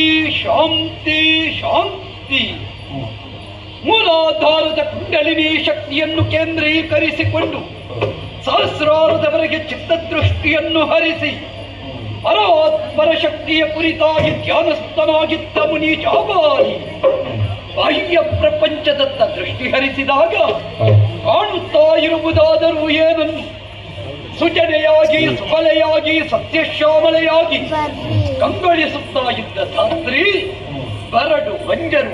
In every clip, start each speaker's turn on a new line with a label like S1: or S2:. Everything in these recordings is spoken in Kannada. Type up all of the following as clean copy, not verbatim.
S1: ಶಾಂತಿ ಶಾಂತಿ. ಮೂಲಾಧಾರದ ಕುಂಡಲಿನಿ ಶಕ್ತಿಯನ್ನು ಕೇಂದ್ರೀಕರಿಸಿಕೊಂಡು ಸಹಸ್ರಾರದವರೆಗೆ ಚಿತ್ತದೃಷ್ಟಿಯನ್ನು ಹರಿಸಿ ಪರಾತ್ಪರ ಶಕ್ತಿಯ ಕುರಿತಾಗಿ ಧ್ಯಾನಸ್ಥನಾಗಿದ್ದ ಮುನಿ ಜಾಬಾಲಿ ಬಾಹ್ಯ ಪ್ರಪಂಚದತ್ತ ದೃಷ್ಟಿ ಹರಿಸಿದಾಗ ಕಾಣುತ್ತಾ ಇರುವುದಾದರೂ ಏನನ್ನು? ಸುಜನೆಯಾಗಿ ಸುಬಲೆಯಾಗಿ ಸತ್ಯಶ್ಯಾಮಲೆಯಾಗಿ ಕಂಗೊಳಿಸುತ್ತಾ ಇದ್ದ ಧಾತ್ರಿ ಬರಡು ಬಂಜರು.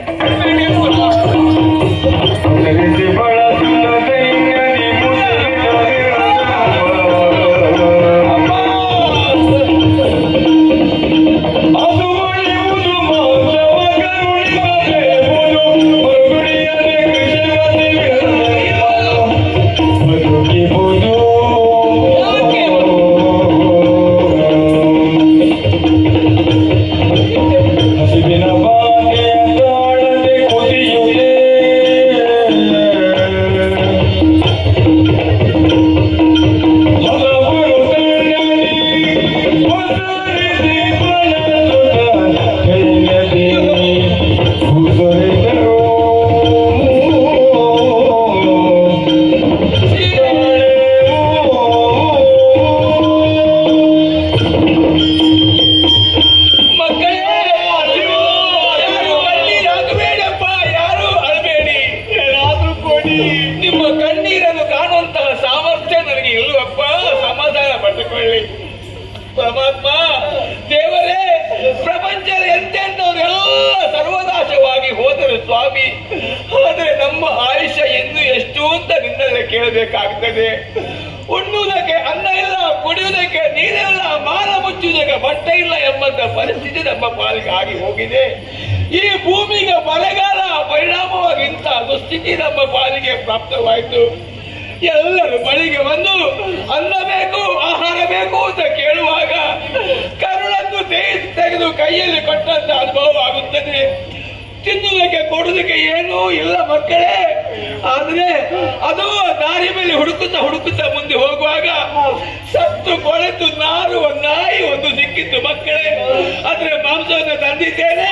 S2: ಪರಮಾತ್ಮ ದೇವರೇ, ಪ್ರಪಂಚದ ಎಂತೆಂಥವರೆಲ್ಲ ಸರ್ವನಾಶವಾಗಿ ಹೋದರು ಸ್ವಾಮಿ. ಆದರೆ ನಮ್ಮ ಆಯುಷ್ಯ ಇನ್ನು ಎಷ್ಟು ಅಂತ ನಿನ್ನಲ್ಲಿ ಕೇಳಬೇಕಾಗ್ತದೆ. ಉಣ್ಣುವುದಕ್ಕೆ ಅನ್ನ ಇಲ್ಲ, ಕುಡಿಯುವುದಕ್ಕೆ ನೀರಿಲ್ಲ, ಮಾನ ಮುಚ್ಚುವುದಕ್ಕೆ ಬಟ್ಟೆ ಇಲ್ಲ ಎಂಬಂತ ಪರಿಸ್ಥಿತಿ ನಮ್ಮ ಪಾಲಿಗೆ ಆಗಿ ಹೋಗಿದೆ. ಈ ಭೂಮಿಗೆ ಬರಗಾಲ ಪರಿಣಾಮವಾಗಿ ಇಂಥ ದುಸ್ಥಿತಿ ನಮ್ಮ ಪಾಲಿಗೆ ಪ್ರಾಪ್ತವಾಯಿತು. ಎಲ್ಲರೂ ಬಳಿಗೆ ಬಂದು ಅನ್ನ ಬೇಕು, ಆಹಾರ ಬೇಕು ಅಂತ ಕೇಳುವಾಗ ಕರುಳನ್ನು ತೆಗೆದು ಕೈಯಲ್ಲಿ ಕೊಟ್ಟಂತ ಅನುಭವ ಆಗುತ್ತದೆ. ತಿನ್ನುವುದಕ್ಕೆ ಕೊಡುವುದಕ್ಕೆ ಏನೂ ಇಲ್ಲ ಮಕ್ಕಳೇ. ಆದ್ರೆ ಅದು ದಾರಿ ಮೇಲೆ ಹುಡುಕುತ್ತಾ ಮುಂದೆ ಹೋಗುವಾಗ ಸತ್ತು ಕೊಳೆತು ನಾರುವ ನಾಯಿ ಒಂದು ಸಿಕ್ಕಿತ್ತು ಮಕ್ಕಳೇ. ಆದ್ರೆ ಮಾಂಸವನ್ನು ತಂದಿದ್ದೇನೆ.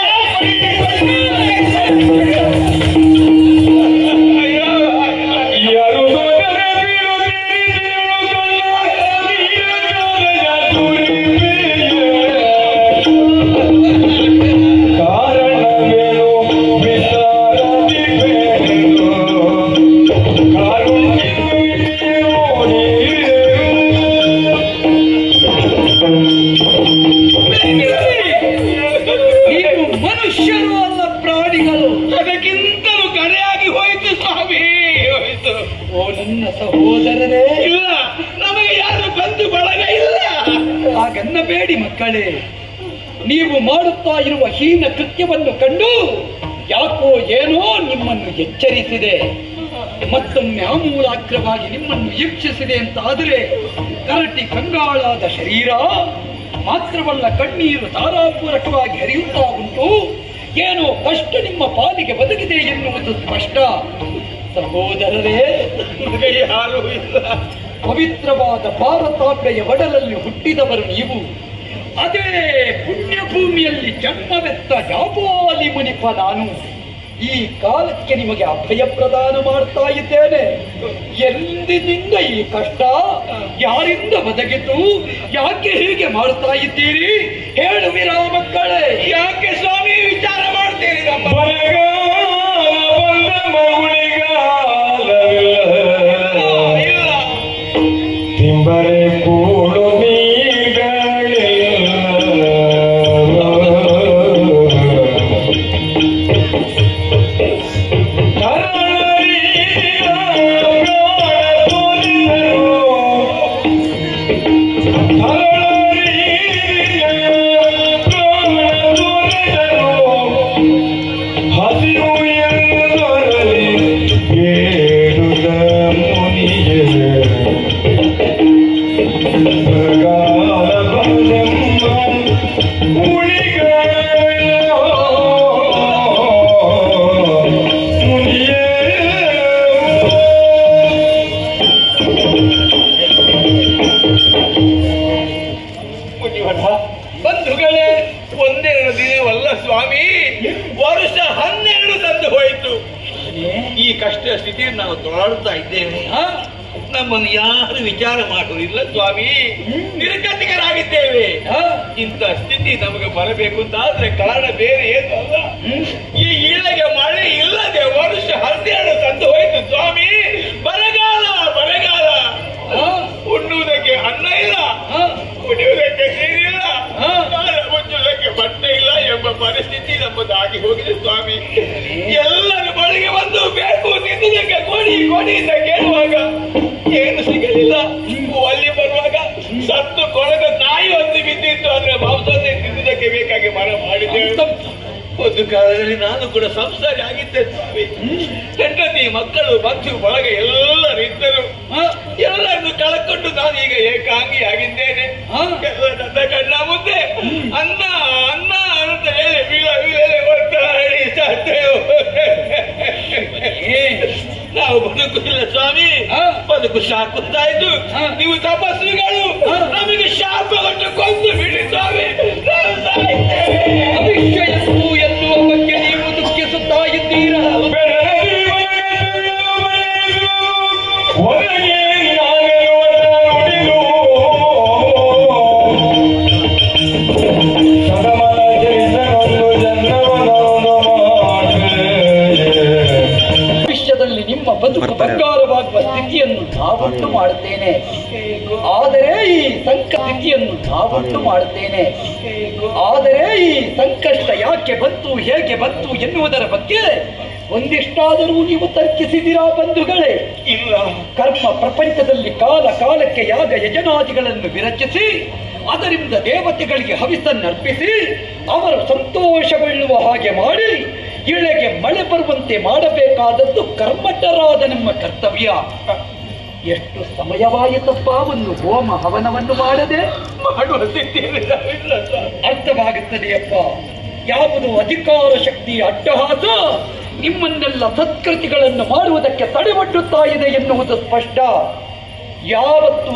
S1: ಮನುಷ್ಯರು ಅಲ್ಲ, ಪ್ರಾಣಿಗಳು.
S2: ಅದಕ್ಕಿಂತಲೂ ಕಡೆಯಾಗಿ ಹೋಯಿತು ಸ್ವಾಮಿ, ಹೋಯಿತು.
S1: ಓ ನನ್ನ ಸಹೋದರರೇ,
S2: ಇಲ್ಲ, ನಮಗೆ ಯಾರು ಬಂಧು ಬಳಗ ಇಲ್ಲ.
S1: ಹಾಗನ್ನಬೇಡಿ ಮಕ್ಕಳೇ. ನೀವು ಮಾಡುತ್ತಾ ಇರುವ ಹೀನ ಕೃತ್ಯವನ್ನು ಕಂಡು ಯಾಕೋ ಏನೋ ನಿಮ್ಮನ್ನು ಎಚ್ಚರಿಸಿದೆ, ಮತ್ತೊಮ್ಮೆ ಆಮೂಲಾಗ್ರವಾಗಿ ನಿಮ್ಮನ್ನು ಈಕ್ಷಿಸಿದೆ ಅಂತ ಆದರೆ ಕರಟಿ ಕಂಗಾಳಾದ ಶರೀರ ಮಾತ್ರವಲ್ಲ, ಕಣ್ಣೀರು ಧಾರಾಪೂರಕವಾಗಿ ಹರಿಯುತ್ತಾ ಉಂಟು. ಏನೋ ಕಷ್ಟ ನಿಮ್ಮ ಪಾಲಿಗೆ ಬದುಕಿದೆ ಎನ್ನುವುದು ಸ್ಪಷ್ಟ. ಸಹೋದರರೇ,
S2: ಯಾರು ಇಲ್ಲ.
S1: ಪವಿತ್ರವಾದ ಭಾರತಾಂಬೆಯ ಒಡಲಲ್ಲಿ ಹುಟ್ಟಿದವರು ನೀವು. ಅದೇ ಪುಣ್ಯಭೂಮಿಯಲ್ಲಿ ಜನ್ಮವೆತ್ತ ಜಾಬಾಲಿ ಮುನಿಪ ನಾನು. ಈ ಕಾಲಕ್ಕೆ ನಿಮಗೆ ಅಭಯ ಪ್ರದಾನ ಮಾಡ್ತಾ ಇದ್ದೇನೆ. ಎಂದಿನಿಂದ ಈ ಕಷ್ಟ ಯಾರಿಂದ ಒದಗಿತು? ಯಾಕೆ ಹೀಗೆ ಮಾಡ್ತಾ ಇದ್ದೀರಿ? ಹೇಳುವಿರಾ ಮಕ್ಕಳೇ?
S2: ಯಾಕೆ ಸ್ವಾಮಿ ವಿಚಾರ ಮಾಡ್ತೀರಿ? ನಮ್ಮ
S3: ತಿಂಬರೆ ಕೂಡು
S2: ಸ್ವಾಮಿ ವರ್ಷ 12 ತಂದು ಹೋಯಿತು. ಈ ಕಷ್ಟ ಸ್ಥಿತಿಯನ್ನು ನಾವು ತೊಳಾಡುತ್ತಾ ಇದ್ದೇವೆ. ನಮ್ಮನ್ನು ಯಾರು ವಿಚಾರ ಮಾಡುವುದಿಲ್ಲ ಸ್ವಾಮಿ. ನಿರ್ಗತಿಕರಾಗಿದ್ದೇವೆ. ಇಂಥ ಸ್ಥಿತಿ ನಮಗೆ ಬರಬೇಕು ಅಂತಾದ್ರೆ ಕಾರಣ ಬೇರೆ ಏನು ಅಲ್ಲ. ಈ ಈಳೆಗೆ ಮಳೆ ಇಲ್ಲದೆ ವರ್ಷ 12 ತಂದು ಹೋಯ್ತು ಸ್ವಾಮಿ. ಬರಗಾಲ ಬರಗಾಲ. ಉಣ್ಣುವುದಕ್ಕೆ ಅನ್ನ ಇಲ್ಲ, ಕುಡಿಯುವುದಕ್ಕೆ ನೀರಿಲ್ಲ, ಮುಚ್ಚುವುದಕ್ಕೆ ಬಟ್ಟೆ ಇಲ್ಲ ಎಂಬ ಪರಿಸ್ಥಿತಿ ನಮ್ಮದಾಗಿ ಹೋಗಿದೆ ಸ್ವಾಮಿ. ಎಲ್ಲರ ಬಳಿಗೆ ಬಂದು ಬೇಕು ತಿನ್ನುವುದಕ್ಕೆ ಕೊಡಿ ಕೊಡಿ ಅಂತ ಕೇಳುವಾಗ ಏನು ಸಿಗಲಿಲ್ಲ. ಅಲ್ಲಿ ಬರುವಾಗ ಸತ್ತು ಕೊಳೆದ ನಾಯಿ ಒಂದು ಬಿದ್ದಿತ್ತು. ಅಂದ್ರೆ ಮಾಂಸತೆ ತಿನ್ನುವುದಕ್ಕೆ ಬೇಕಾಗಿ ಮರ ಮಾಡಿದ್ದೇವೆ. ಒಂದು ಕಾಲದಲ್ಲಿ ನಾನು ಕೂಡ ಸಂಸಾರಿ ಆಗಿದ್ದೆ ಸ್ವಾಮಿ. ಹೆಂಡತಿ ಮಕ್ಕಳು ಬಂಧು ಬಳಗ ಎಲ್ಲರಿದ್ದರು. ಎಲ್ಲರನ್ನು ಕಳ್ಕೊಂಡು ನಾನು ಈಗ ಏಕಾಂಗಿ ಆಗಿದ್ದೇನೆ. ನನ್ನ ಕಣ್ಣ ಮುಂದೆ ಅನ್ನ ಅನ್ನ ಅಂತ ಹೇಳಿ ಒತ್ತಾಡಿ ಸಾಧ್ಯವೋ. ನಾವು ಬದುಕುದಿಲ್ಲ ಸ್ವಾಮಿ. ಬದುಕು ಸಾಕುತ್ತಾಯ್ತು. ನೀವು ತಪಸ್ವಿಗಳು ನಮಗೆ ಶಾಪ ಕೊಟ್ಟು ಕೊಂದು ಬಿಡಿ ಸ್ವಾಮಿ.
S1: ಅವಿಶ್ವಯಸ್ಸು ಎನ್ನುವ ಬಗ್ಗೆ ನೀವು ದುಃಖಿಸುತ್ತಾ ಇದ್ದೀರಾ? ಭವಿಷ್ಯದಲ್ಲಿ ನಿಮ್ಮ ಬದುಕು ಬಂಗಾರವಾಗುವ ಸ್ಥಿತಿಯನ್ನು ನಾವುಂಟು ಮಾಡುತ್ತೇನೆ. ಆದರೆ ಈ ಸ್ಥಿತಿಯನ್ನು ನಾವುಂಟು ಮಾಡುತ್ತೇನೆ. ಆದರೆ ಈ ಸಂಕಷ್ಟ ಯಾಕೆ ಬಂತು, ಹೇಗೆ ಬಂತು ಎನ್ನುವುದರ ಬಗ್ಗೆ ಒಂದಿಷ್ಟಾದರೂ ನೀವು ತರ್ಕಿಸಿದಿರಾ ಬಂಧುಗಳೇ?
S2: ಇಲ್ಲ.
S1: ಕರ್ಮ ಪ್ರಪಂಚದಲ್ಲಿ ಕಾಲ ಕಾಲಕ್ಕೆ ಯಾಗ ಯಜನಾದಿಗಳನ್ನು ವಿರಚಿಸಿ ಅದರಿಂದ ದೇವತೆಗಳಿಗೆ ಹವಿಸನ್ನರ್ಪಿಸಿ ಅವರು ಸಂತೋಷಗೊಳ್ಳುವ ಹಾಗೆ ಮಾಡಿ ಇಳೆಗೆ ಮಳೆ ಬರುವಂತೆ ಮಾಡಬೇಕಾದದ್ದು ಕರ್ಮಠರಾದ ನಮ್ಮ ಕರ್ತವ್ಯ. ಎಷ್ಟು ಸಮಯವಾಯಿತಪ್ಪ ಒಂದು ಹೋಮ ಹವನವನ್ನು ಮಾಡದೆ?
S2: ಮಾಡುವ ಸ್ಥಿತಿಯಲ್ಲಿ
S1: ಅರ್ಥವಾಗುತ್ತದೆಯಪ್ಪ. ಯಾವುದು ಅಧಿಕಾರ ಶಕ್ತಿಯ ಅಟ್ಟಹಾಸ ನಿಮ್ಮನ್ನೆಲ್ಲ ಸತ್ಕೃತಿಗಳನ್ನು ಮಾಡುವುದಕ್ಕೆ ತಡೆಗಟ್ಟುತ್ತಾ ಇದೆ ಎನ್ನುವುದು ಸ್ಪಷ್ಟ. ಯಾವತ್ತು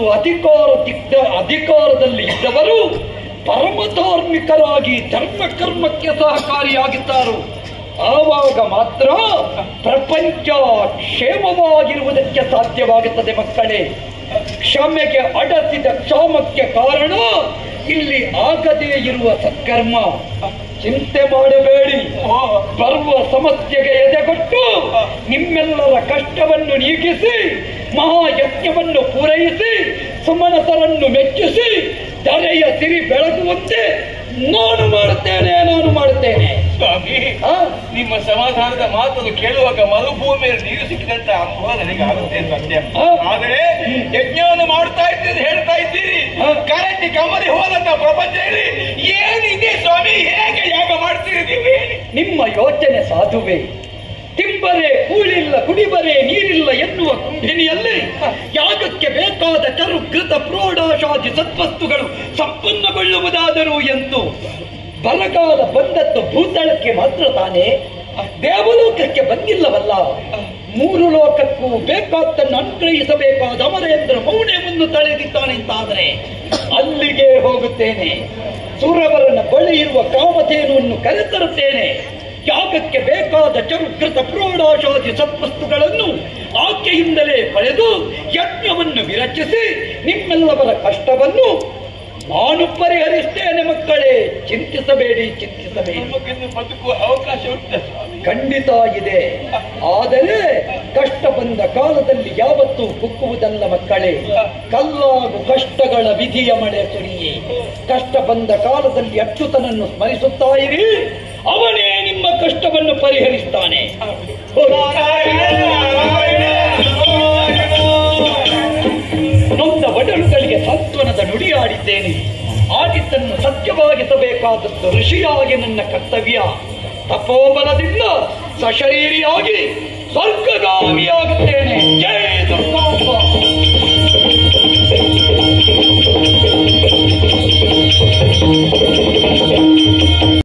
S1: ಅಧಿಕಾರದಲ್ಲಿ ಇದ್ದವರು ಪರಮಧಾರ್ಮಿಕರಾಗಿ ಧರ್ಮ ಕರ್ಮಕ್ಕೆ ಸಹಕಾರಿಯಾಗಿದ್ದಾರೋ ಆವಾಗ ಮಾತ್ರ ಪ್ರಪಂಚ ಕ್ಷೇಮವಾಗಿರುವುದಕ್ಕೆ ಸಾಧ್ಯವಾಗುತ್ತದೆ ಮಕ್ಕಳೇ. ಕ್ಷಮೆಗೆ ಅಡಸಿದ ಕ್ಷಾಮಕ್ಕೆ ಕಾರಣ ಇಲ್ಲಿ ಆಗದೇ ಇರುವ ಸತ್ಕರ್ಮ. ಚಿಂತೆ ಮಾಡಬೇಡಿ. ಬರುವ ಸಮಸ್ಯೆಗೆ ಎದೆಗೊಟ್ಟು ನಿಮ್ಮೆಲ್ಲರ ಕಷ್ಟವನ್ನು ನೀಗಿಸಿ ಮಹಾಯಜ್ಞವನ್ನು ಪೂರೈಸಿ ಸುಮನಸರನ್ನು ಮೆಚ್ಚಿಸಿ ಧರೆಯ ಸಿರಿ ಬೆಳಗುವಂತೆ ನಾನು ಮಾಡುತ್ತೇನೆ
S2: ಸ್ವಾಮಿ. ನಿಮ್ಮ ಸಮಾಧಾನದ ಮಾತನ್ನು ಕೇಳುವಾಗ ಮರುಭೂಮಿಯಲ್ಲಿ ನೀರು ಸಿಕ್ಕಿದಂತ ಅನುಭವ ನನಗೆ ಆಗುತ್ತೆ ಸತ್ಯ. ಆದರೆ ಯಜ್ಞವನ್ನು ಮಾಡ್ತಾ ಇದ್ದೀರಿ ಹೇಳ್ತಾ ಇದ್ದೀರಿ. ಕರೆಂಟ್ ಕಮರಿ ಹೋದಂತ ಪ್ರಪಂಚದಲ್ಲಿ ಏನಿದೆ ಸ್ವಾಮಿ? ಹೇಗೆ ಯಾಗ ಮಾಡ್ತೀರಿ ನೀವು ಹೇಳಿ?
S1: ನಿಮ್ಮ ಯೋಚನೆ ಸಾಧುವೆ. ತಿಂಬರೆ ಕೂಳಿಲ್ಲ, ಕುಡಿಬರೆ ನೀರಿಲ್ಲ ಎನ್ನುವ ಕುಂಭಿನಿಯಲ್ಲಿ ಯಾಗಕ್ಕೆ ಬೇಕಾದ ಚರು ಕೃತ ಪ್ರೋಢಾಶಾದಿ ಸತ್ವಸ್ತುಗಳು ಸಂಪನ್ನಗೊಳ್ಳುವುದಾದರೂ ಎಂದು ಬರಗಾಲ ಬಂದದ್ದು ಭೂತಳಕ್ಕೆ ಮಾತ್ರ ತಾನೇ, ದೇವಲೋಕಕ್ಕೆ ಬಂದಿಲ್ಲವಲ್ಲ. 3 ಲೋಕಕ್ಕೂ ಬೇಕಾದ್ದನ್ನು ಅನುಗ್ರಹಿಸಬೇಕಾದ ಅಮರೇಂದ್ರ ಮೌಢ್ಯವನ್ನು ತಳೆದಿದ್ದಾನೆ ಅಂತಾದರೆ ಅಲ್ಲಿಗೆ ಹೋಗುತ್ತೇನೆ. ಸುರವರನ ಬಳಿ ಇರುವ ಕಾಮಧೇನುವನ್ನು ಕರೆತರುತ್ತೇನೆ. ಯಾಗಕ್ಕೆ ಬೇಕಾದ ಚರುಕೃತ ಪ್ರೋಢಾಶಾದಿ ಸತ್ವಸ್ತುಗಳನ್ನು ಆಕೆಯಿಂದಲೇ ಪಡೆದು ಯಜ್ಞವನ್ನು ವಿರಚಿಸಿ ನಿಮ್ಮೆಲ್ಲವರ ಕಷ್ಟವನ್ನು ನಾನು ಪರಿಹರಿಸ್ತೇನೆ ಮಕ್ಕಳೇ. ಚಿಂತಿಸಬೇಡಿ.
S2: ಬದುಕುವ ಅವಕಾಶ ಉಂಟು
S1: ಖಂಡಿತ ಇದೆ. ಆದರೆ ಕಷ್ಟ ಬಂದ ಕಾಲದಲ್ಲಿ ಯಾವತ್ತೂ ಕುಕ್ಕುವುದಲ್ಲ ಮಕ್ಕಳೇ. ಕಲ್ಲಾಗು ಕಷ್ಟಗಳ ವಿಧಿಯ ಮಳೆ ಸುರಿಯೇ. ಕಷ್ಟ ಬಂದ ಕಾಲದಲ್ಲಿ ಅಚ್ಯುತನನ್ನು ಸ್ಮರಿಸುತ್ತಾ ಇರಿ. ಅವನೇ ನಿಮ್ಮ ಕಷ್ಟವನ್ನು ಪರಿಹರಿಸ್ತಾನೆ. ನೊಂದ ಒಡಲುಗಳಿಗೆ ಸಾಂತ್ವನದ ನುಡಿಯಾಡಿದ್ದೇನೆ. ಆದಿತ್ತನ್ನು ಸತ್ಯವಾಗಿಸಬೇಕಾದದ್ದು ಋಷಿಯಾಗಿ ನನ್ನ ಕರ್ತವ್ಯ. ತಪೋಬಲದಿಂದ ಸಶರೀರಿಯಾಗಿ ಸ್ವರ್ಗಗಾಮಿಯಾಗುತ್ತೇನೆ. ಜೈ